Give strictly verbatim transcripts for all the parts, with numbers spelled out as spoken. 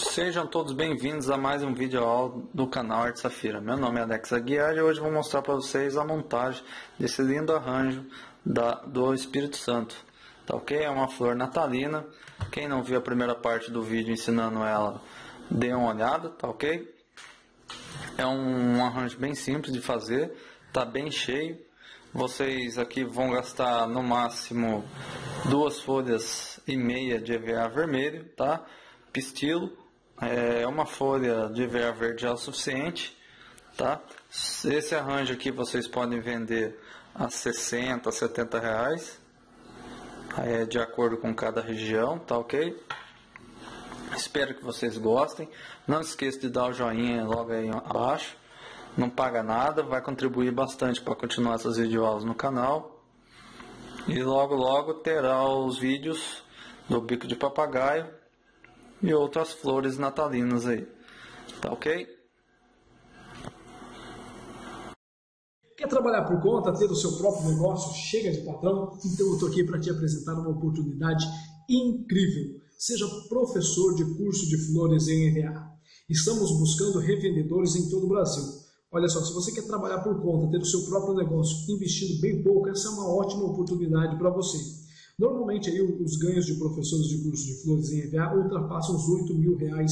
Sejam todos bem-vindos a mais um vídeo aula do canal Arte Safira. Meu nome é Alex Aguiar e hoje vou mostrar para vocês a montagem desse lindo arranjo da, do Espírito Santo. Tá ok? É uma flor natalina. Quem não viu a primeira parte do vídeo ensinando ela, dê uma olhada, tá ok? É um, um arranjo bem simples de fazer, tá bem cheio. Vocês aqui vão gastar no máximo duas folhas e meia de E V A vermelho, tá? Pistilo, é uma folha de E V A verde já é o suficiente, tá? Esse arranjo aqui vocês podem vender a sessenta, setenta reais, é, de acordo com cada região, tá ok? Espero que vocês gostem. Não esqueça de dar o joinha logo aí abaixo. Não paga nada, vai contribuir bastante para continuar essas videoaulas no canal. E logo logo terá os vídeos do bico de papagaio e outras flores natalinas aí. Tá ok? Quer trabalhar por conta, ter o seu próprio negócio? Chega de patrão? Então eu estou aqui para te apresentar uma oportunidade incrível. Seja professor de curso de flores em E V A. Estamos buscando revendedores em todo o Brasil. Olha só, se você quer trabalhar por conta, ter o seu próprio negócio, investindo bem pouco, essa é uma ótima oportunidade para você. Normalmente aí, os ganhos de professores de curso de flores em E V A ultrapassam os oito mil reais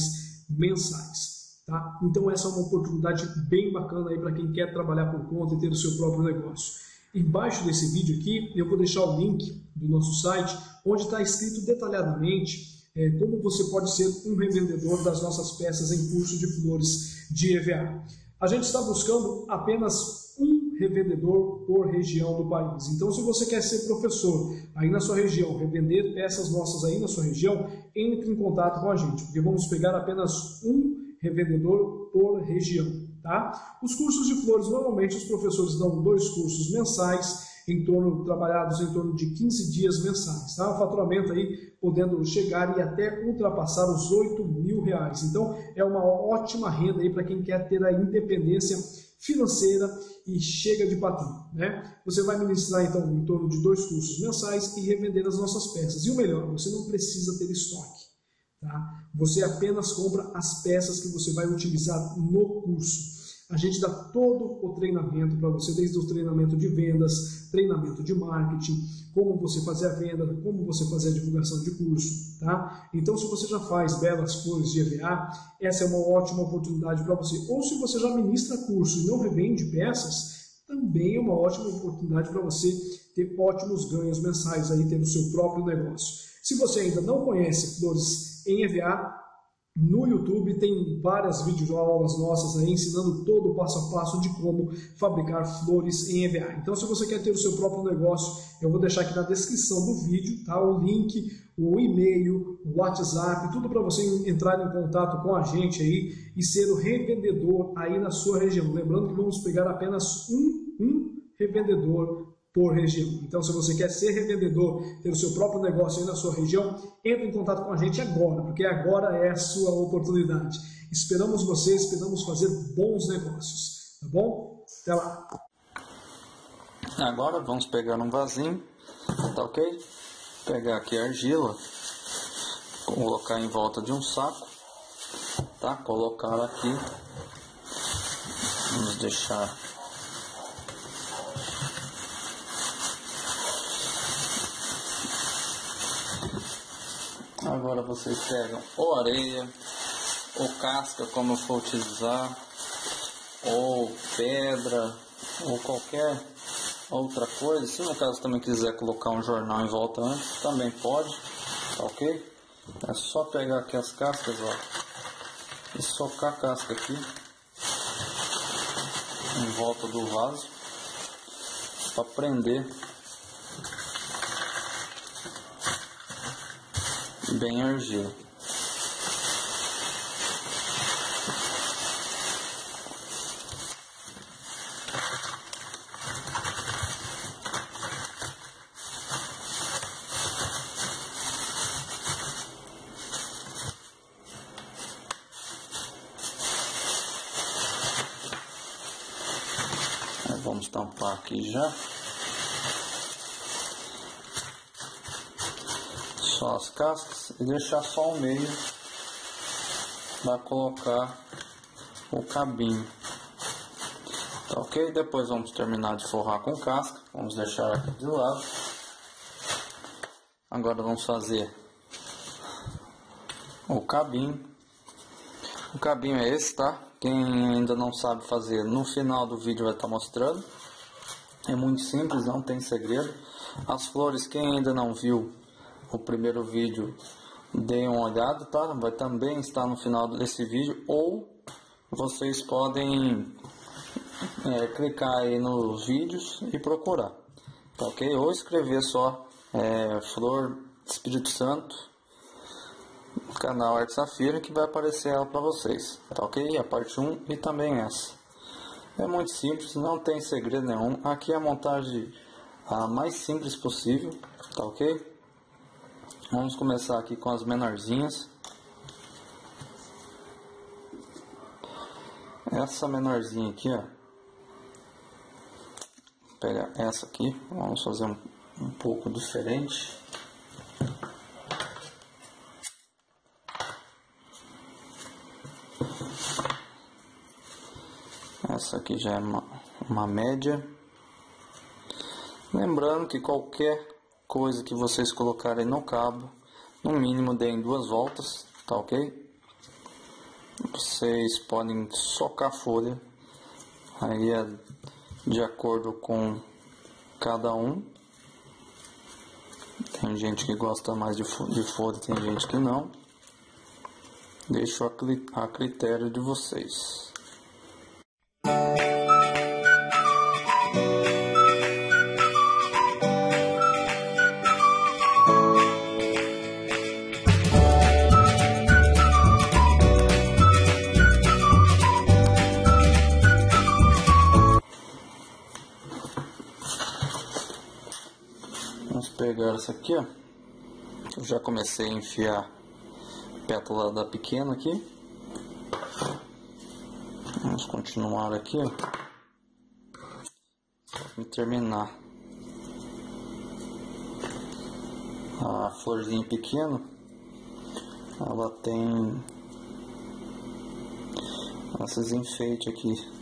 mensais. Tá? Então essa é uma oportunidade bem bacana aí para quem quer trabalhar por conta e ter o seu próprio negócio. Embaixo desse vídeo aqui eu vou deixar o link do nosso site, onde está escrito detalhadamente é, como você pode ser um revendedor das nossas peças em curso de flores de E V A. A gente está buscando apenas um revendedor por região do país. Então, se você quer ser professor aí na sua região, revender peças nossas aí na sua região, entre em contato com a gente, porque vamos pegar apenas um revendedor por região. Tá? Os cursos de flores, normalmente os professores dão dois cursos mensais, em torno, trabalhados em torno de quinze dias mensais. Tá? O faturamento aí podendo chegar e até ultrapassar os oito mil reais. Então é uma ótima renda aí para quem quer ter a independência financeira e chega de patrão. Né? Você vai ministrar então em torno de dois cursos mensais e revender as nossas peças. E o melhor, você não precisa ter estoque. Tá? Você apenas compra as peças que você vai utilizar no curso. A gente dá todo o treinamento para você, desde o treinamento de vendas, treinamento de marketing, como você fazer a venda, como você fazer a divulgação de curso. Tá? Então, se você já faz belas flores de E V A, essa é uma ótima oportunidade para você. Ou se você já ministra curso e não revende peças, também é uma ótima oportunidade para você ter ótimos ganhos mensais, aí, ter o seu próprio negócio. Se você ainda não conhece flores em E V A, no YouTube tem várias videoaulas nossas aí ensinando todo o passo a passo de como fabricar flores em E V A. Então, se você quer ter o seu próprio negócio, eu vou deixar aqui na descrição do vídeo, tá? O link, o e-mail, o WhatsApp, tudo para você entrar em contato com a gente aí e ser o revendedor aí na sua região. Lembrando que vamos pegar apenas um, um revendedor por região. Então, se você quer ser revendedor, ter o seu próprio negócio aí na sua região, entre em contato com a gente agora, porque agora é a sua oportunidade. Esperamos você, esperamos fazer bons negócios, tá bom? Até lá! Agora vamos pegar um vasinho, tá ok? Pegar aqui a argila, colocar em volta de um saco, tá? Colocar aqui, vamos deixar agora vocês pegam ou areia, ou casca, como eu for utilizar, ou pedra, ou qualquer outra coisa. Se no caso também quiser colocar um jornal em volta antes, também pode, tá ok? É só pegar aqui as cascas, ó, e socar a casca aqui em volta do vaso para prender bem a argila. Aí vamos tampar aqui já. Só as cascas e deixar só o meio para colocar o cabinho. Tá ok? Depois vamos terminar de forrar com casca. Vamos deixar aqui de lado. Agora vamos fazer o cabinho. O cabinho é esse, tá? Quem ainda não sabe fazer, no final do vídeo vai estar mostrando. É muito simples, não tem segredo. As flores, quem ainda não viu o primeiro vídeo, deem uma olhada, tá? Vai também estar no final desse vídeo, ou vocês podem é, clicar aí nos vídeos e procurar, tá ok? Ou escrever só é, Flor Espírito Santo, canal Arte Safira, que vai aparecer ela para vocês, tá ok? A parte um e também essa. É muito simples, não tem segredo nenhum. Aqui é a montagem a mais simples possível, tá ok? Vamos começar aqui com as menorzinhas. Essa menorzinha aqui, ó. Pega essa aqui, vamos fazer um, um pouco diferente. Essa aqui já é uma, uma média. Lembrando que qualquer coisa que vocês colocarem no cabo, no mínimo deem duas voltas, tá ok? Vocês podem socar a folha, aí é de acordo com cada um. Tem gente que gosta mais de folha, tem gente que não. Deixo a critério de vocês. Vamos pegar essa aqui, ó. Eu já comecei a enfiar a pétala da pequena aqui. Vamos continuar aqui, ó. E terminar. A florzinha pequena, ela tem esses enfeites aqui.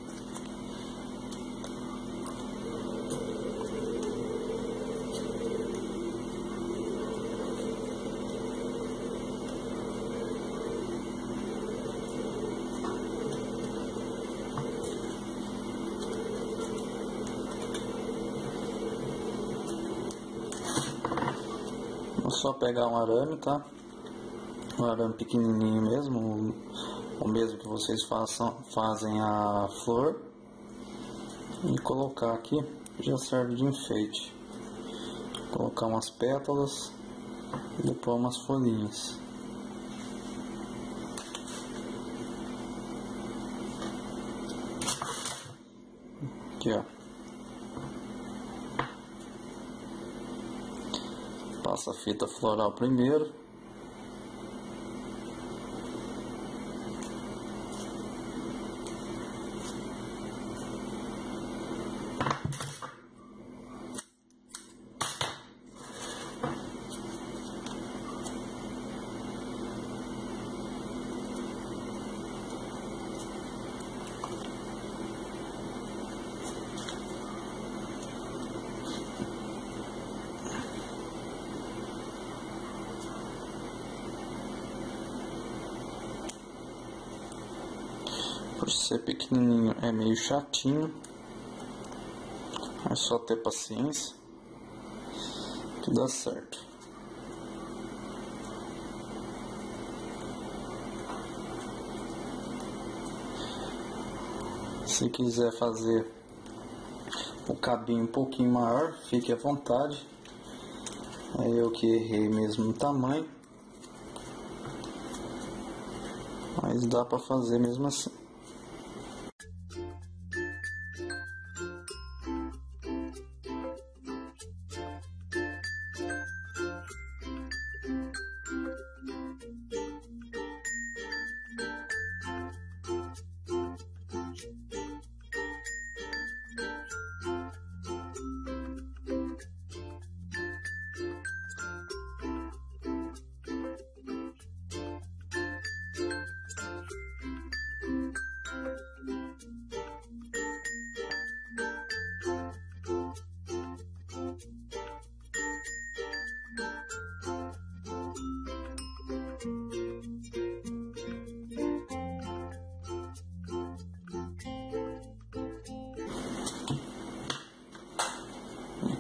É só pegar um arame, tá? Um arame pequenininho mesmo, o mesmo que vocês façam, fazem a flor, e colocar aqui, já serve de enfeite. Colocar umas pétalas e depois umas folhinhas. Aqui, ó. Passa a fita floral primeiro. Por ser pequenininho é meio chatinho, é só ter paciência que dá certo. Se quiser fazer o cabinho um pouquinho maior, fique à vontade. É eu que errei mesmo no tamanho, mas dá para fazer mesmo assim.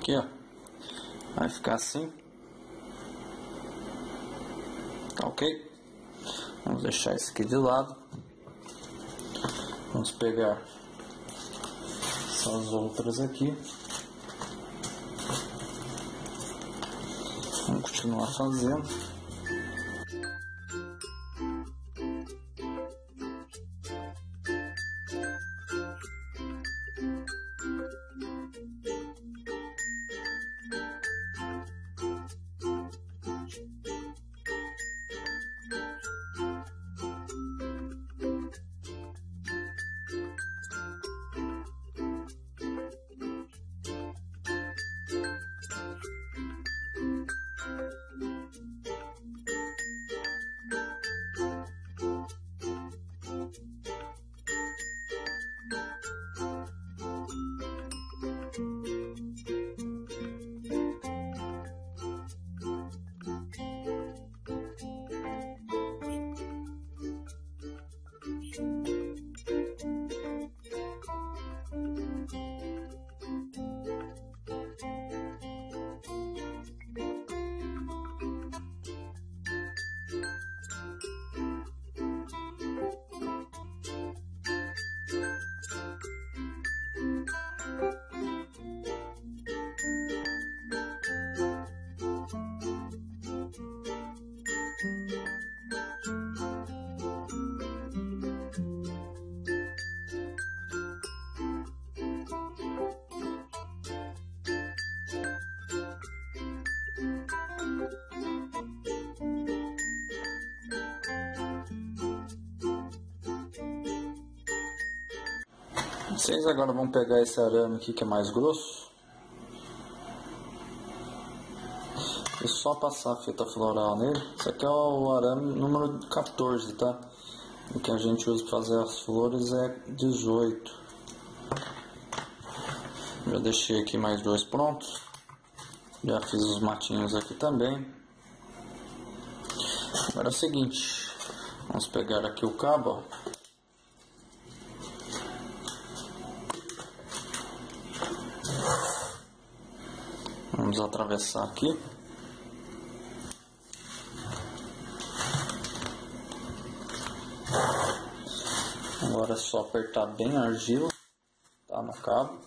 aqui, ó. Vai ficar assim. Tá ok? Vamos deixar isso aqui de lado. Vamos pegar essas outras aqui. Vamos continuar fazendo. Vocês agora vão pegar esse arame aqui que é mais grosso e só passar a fita floral nele. Esse aqui é o arame número quatorze, tá? O que a gente usa para fazer as flores é dezoito. Já deixei aqui mais dois prontos. Já fiz os matinhos aqui também. Agora é o seguinte, vamos pegar aqui o cabo, ó. Vamos atravessar aqui. Agora é só apertar bem a argila, tá, no cabo.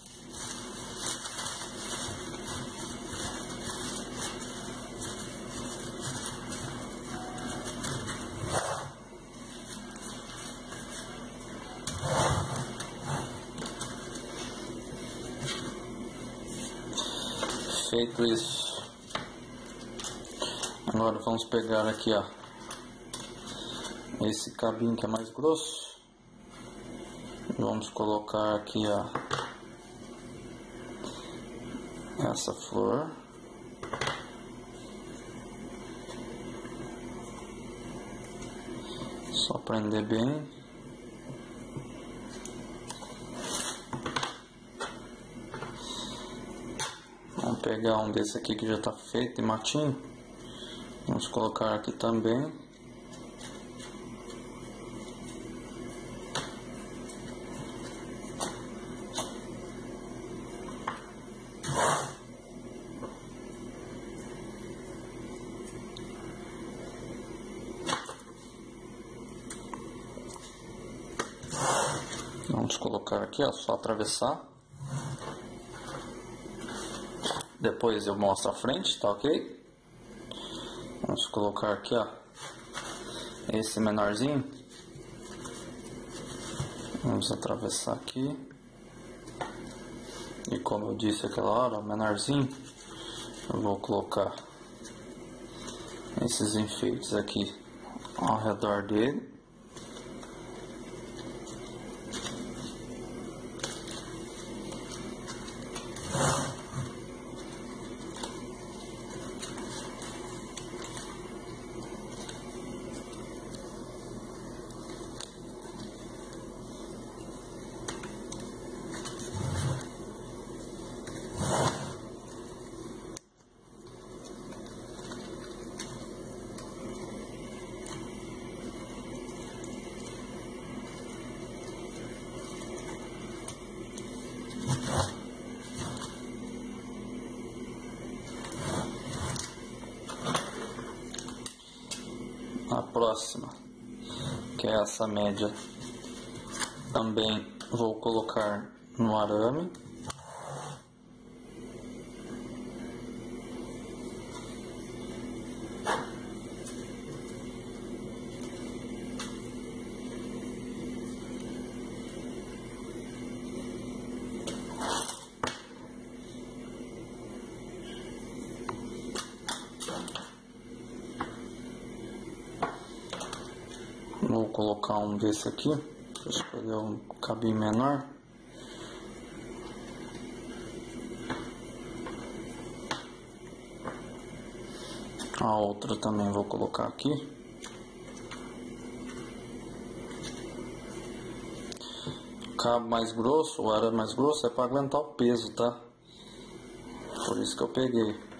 Feito isso, agora vamos pegar aqui, ó, esse cabinho que é mais grosso, vamos colocar aqui, ó, essa flor, só prender bem. Vamos pegar um desse aqui que já está feito em matinho. Vamos colocar aqui também. Vamos colocar aqui, ó, só atravessar. Depois eu mostro a frente, tá ok? Vamos colocar aqui, ó, esse menorzinho. Vamos atravessar aqui. E como eu disse aquela hora, o menorzinho, eu vou colocar esses enfeites aqui ao redor dele. a próxima, que é essa média, também vou colocar no arame. Vou colocar um desse aqui, vou escolher um cabinho menor. A outra também vou colocar aqui. O cabo mais grosso, o arame mais grosso é para aguentar o peso, tá? Por isso que eu peguei.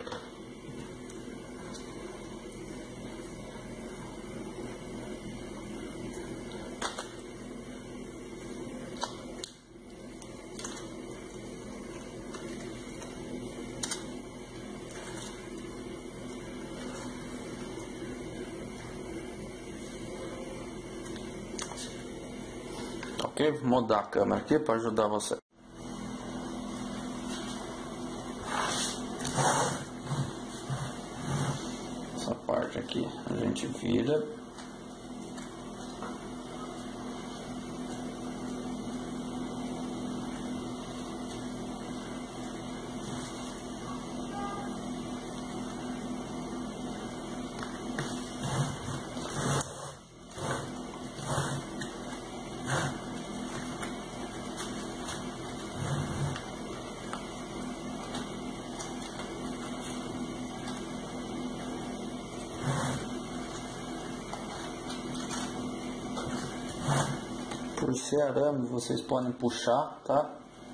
Ok? Vou mudar a câmera aqui para ajudar você. Essa parte aqui a gente vira. Por ser arame, vocês podem puxar, tá?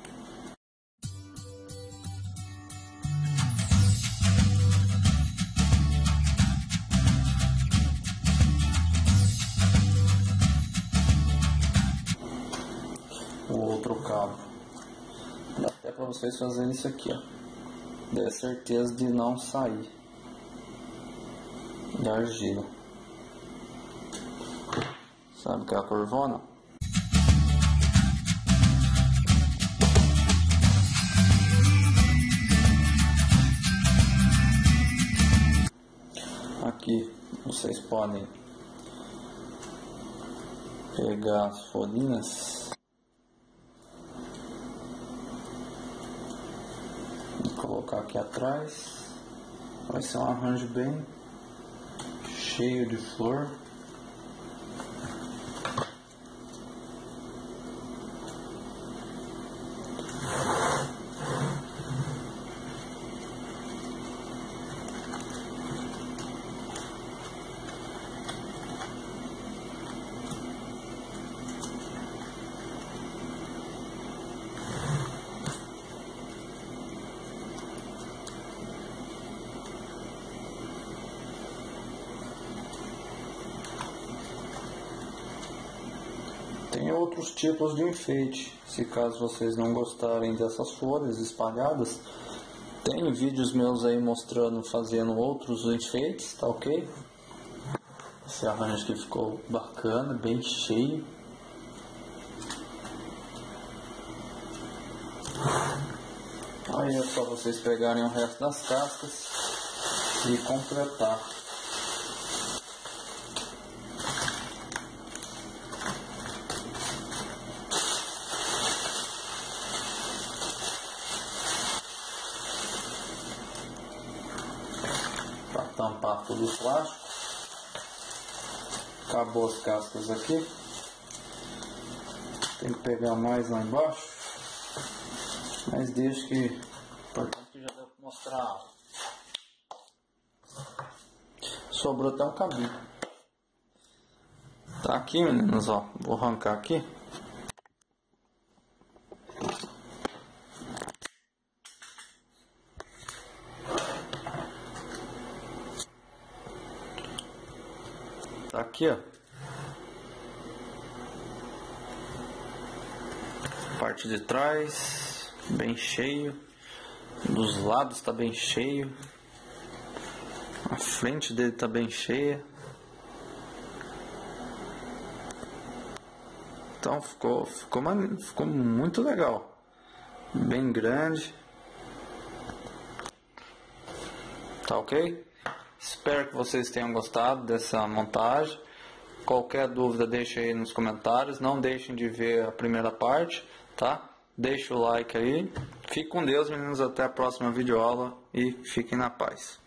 O outro cabo. Dá até para vocês fazerem isso aqui, ó. Dê certeza de não sair da argila. Sabe que é a corvona? Aqui vocês podem pegar as folhinhas e colocar aqui atrás. Vai ser um arranjo bem cheio de flor. Tem outros tipos de enfeite, se caso vocês não gostarem dessas folhas espalhadas, tem vídeos meus aí mostrando, fazendo outros enfeites, tá ok? Esse arranjo aqui ficou bacana, bem cheio. Aí é só vocês pegarem o resto das cascas e completar. Tampar todo o plástico. Acabou as cascas aqui. Tem que pegar mais lá embaixo. Mas deixa que... importante que já deu para mostrar. Sobrou até um cabinho. Tá aqui, meninos, ó. Vou arrancar aqui. Tá aqui, ó. Parte de trás, bem cheio. Dos lados tá bem cheio. A frente dele tá bem cheia. Então ficou, ficou, mane- ficou muito legal. Bem grande. Tá ok? Espero que vocês tenham gostado dessa montagem. Qualquer dúvida deixa aí nos comentários. Não deixem de ver a primeira parte, tá? Deixa o like aí. Fique com Deus, meninos. Até a próxima videoaula e fiquem na paz.